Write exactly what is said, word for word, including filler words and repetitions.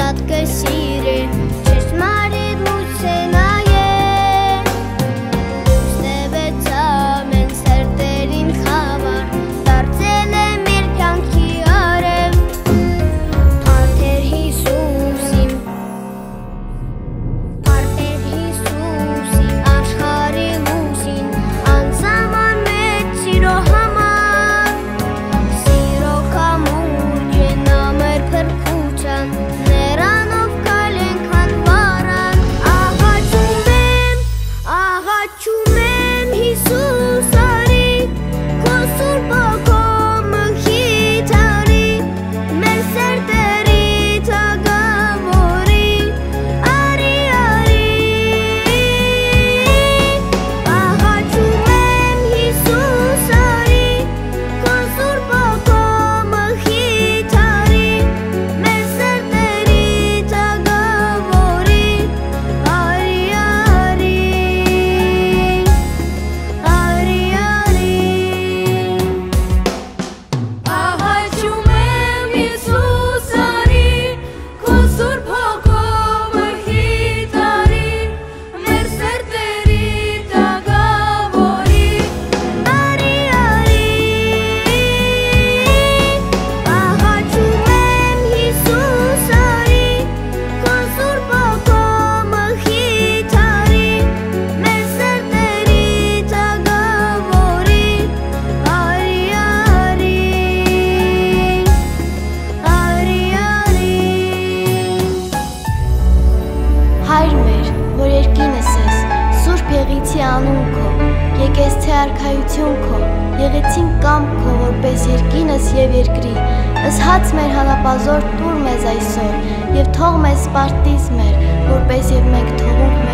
շատ կսիրե ճշմարիտ մուսենայե Ստևեցա մեն սերտերին խավար դարձել է մեր կյանքի արև Արդեր Հիսուսին Արդեր Հիսուսին աշխարհի լույսին անսահման մեծ սիրո համար Սիրո կամուրջն ամեր փրկության Նրանով կալենք անվարան Աղաչում եմ, աղաչում եմ Հիսուս արի Քո սուրբ ոգով մխիթ արի Մեր սերտերի թագավորի Արի, արի Աղաչում եմ Հիսուս արի Քո սուրբ ոգով մխիթ արի Մեր սերտերի թագավորի Արի, արի Արի, արի Աղաչում եմ Հիսուս արի Քո սուրբ հոգով մխիթ արի Մեր սերտերի թագավորի Արի, արի Աղաչում եմ Հիսուս արի Քո սուրբ հոգով մխիթ արի Մեր սերտերի թագավորի Արի, արի Արի, արի Հայր մեր, որ երկինս ես, Սուրբ եղիցի անուն քո, եկես թե արքայություն քո, եղեցին կամք քո, որպես երկինս և երկրի, ըսհաց մեր հանապազոր տուր մեզ այսօր, և թող մեզ սպարտիս մեր, որպես և մենք թողունք